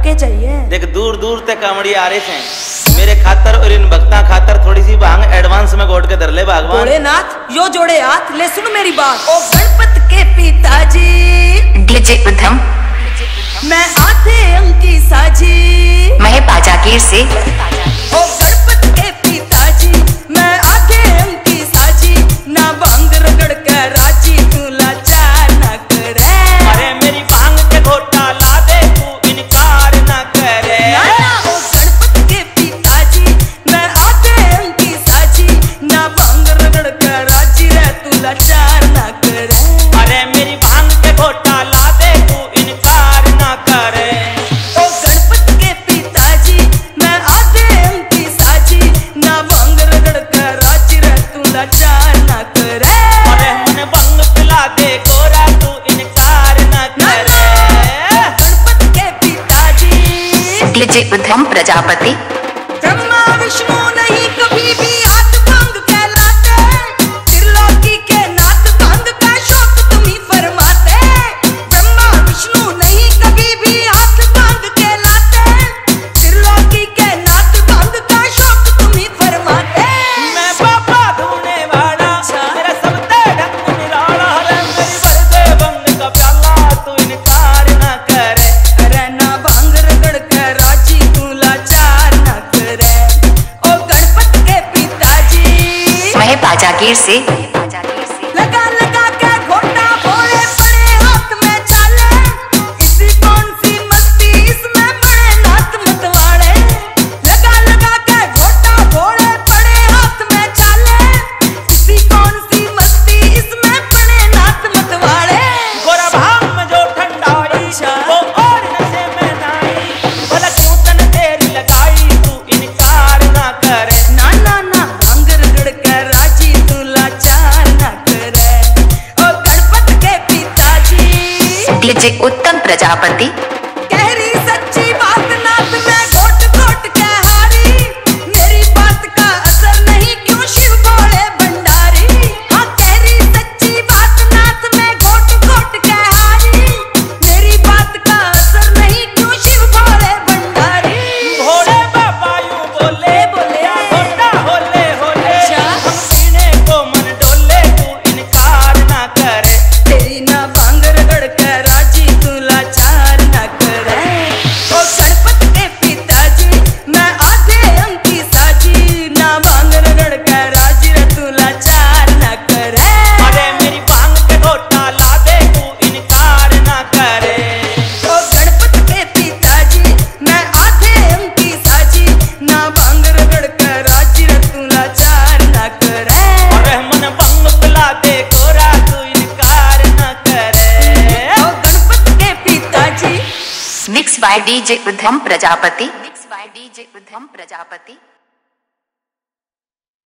के चाहिए। देख दूर दूर तक कामड़ी आ रहे हैं मेरे खातर और इन भक्ता खातर थोड़ी सी भांग एडवांस में गोट के धर ले भगवान। भोलेनाथ यो जोड़े हाथ ले, सुन मेरी बात। ओ गणपत के पिताजी डीजे उद्धम, मैं आधे अंकी साजी, मैं बाजागीर से। ओ गणपत के पिताजी मैं आधे अंकी साजी, ना भांग रगड़ कर राजी तू लाचार ना करे। अरे मेरी भांग के घोटा ला दे तू इनकार ना करे। ओ गणपत के पिताजी मैं आधे अंकी साजी, ना भांग रगड़ कर राजी रे तू लाचार ना करे। अरे मेरी भांग के घोटा ला दे तू इनकार ना करे। ओ गणपत के पिताजी मैं आधे अंकी साजी, ना भांग रगड़ कर राजी रे तू लाचार ना करे। अरे मन भंग पिला दे गोरा तू इनकार ना करे। गणपत के पिताजी डीजे उद्धम प्रजापति, ब्रह्मा विष्णु नहीं कभी भी हाथ भांग कहलाते, त्रिलोकी के नाथ भांग का शौक तुम ही फरमाते। ब्रह्मा विष्णु नहीं कभी भी हाथ भांग कहलाते, त्रिलोकी के नाथ भांग का शौक तुम ही फरमाते। मैं बाबा धोने वाला मेरा सब ढंग निराला। अरे मेरी भर दे भंग का प्याला तू इनकार ना करे। अरे ना भांग रगड़ कर राजी तू लाचार ना करे। ओ गणपत के पिताजी मैं बाजागीर से। लगा लगा के घोटा भोले बड़े हाथ में चाले, इसी कौन सी मस्ती इसमें बड़े नाथ मतवाले। लगा लगा के घोटा भोले बड़े हाथ में चाले, इसी कौन सी मस्ती इसमें बड़े नाथ मतवाले। गोरा भांग में जो ठंडाई वो और नशे में नाई, भला क्यों तन तेरी लगाई तू इनकार ना करे। ना ना ना भांग रगड़ कर राजी तू लाचार ना करे। ओ गणपत के पिताजी डीजे उत्तम प्रजापति, गहरी सच्ची बात नाथ में घोट घोट के हारी, मेरी बात का असर नहीं क्यों शिव भोले भंडारी। हाँ गहरी सच्ची बात नाथ में घोट घोट के हारी, मेरी बात का असर नहीं क्यों शिव भोले भंडारी। भोले बाबा यूं बोले बोले घोटा होले होले, अच्छा। हम पीने को मन डोले तू इनकार ना करे। तेरी ना भांग रगड़ कर राजी तू लाचार ना करे। ओ गणपत के पिताजी मैं आधे अंकी साजी, ना भांग रगड़ कर राजी रे तू लाचार ना करे। अरे मेरी भांग के घोटा ला दे तू इनकार ना करे। ओ गणपत के पिताजी मैं आधे अंकी साजी, ना भांग रगड़ कर राजी रे तू लाचार ना करे। अरे मन भंग पिला दे गोरा तू इनकार ना करे। ओ गणपत के पिताजी मिक्स बाय डीजे उद्धम प्रजापति, मिक्स बाय डीजे उद्धम प्रजापति।